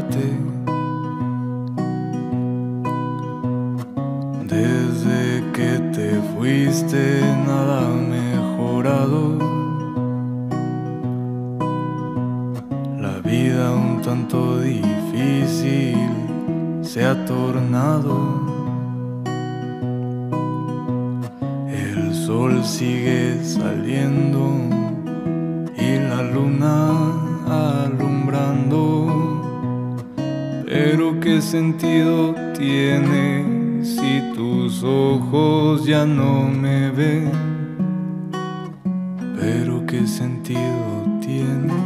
parte. Desde que te fuiste nada ha mejorado. La vida un tanto difícil se ha tornado. El sol sigue saliendo y la luna alumbrando, pero ¿qué sentido tiene si tus ojos ya no me ven? Pero ¿qué sentido tiene?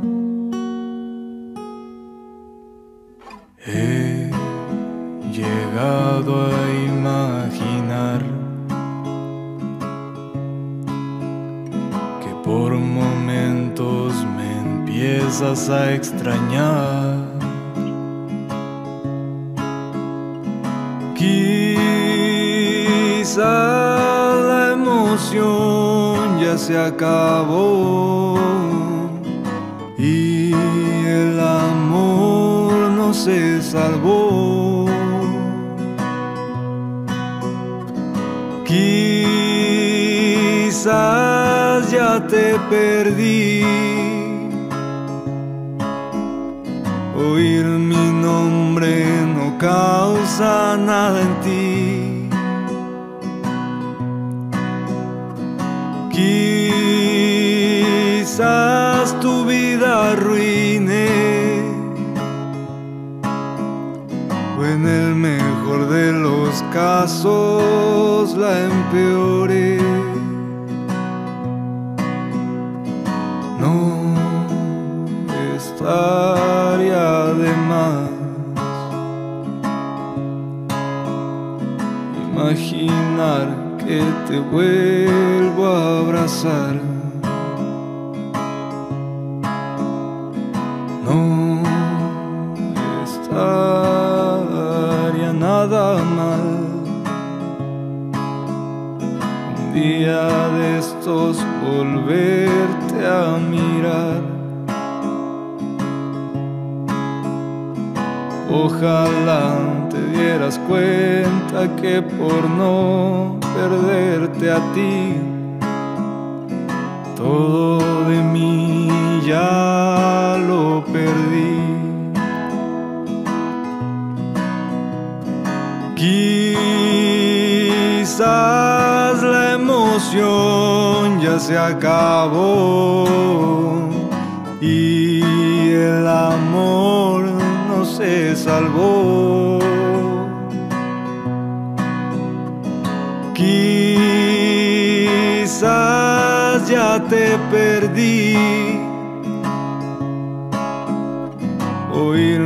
He llegado a imaginar que por momentos me empiezas a extrañar. Quizá la emoción ya se acabó y el amor no se salvó. Quizás ya te perdí. Oír mi nombre no causa nada en ti. Quizás tu vida arruine, o en el mejor de los casos la empeore. No estaría de más imaginar que te vuelvo a abrazar. No estaría nada mal un día de estos volverte a mirar. Ojalá te dieras cuenta que por no perderte a ti, todo de mí ya lo perdí. Quizás la emoción ya se acabó y el amor no se salvó. Quizás ya te perdí. Oír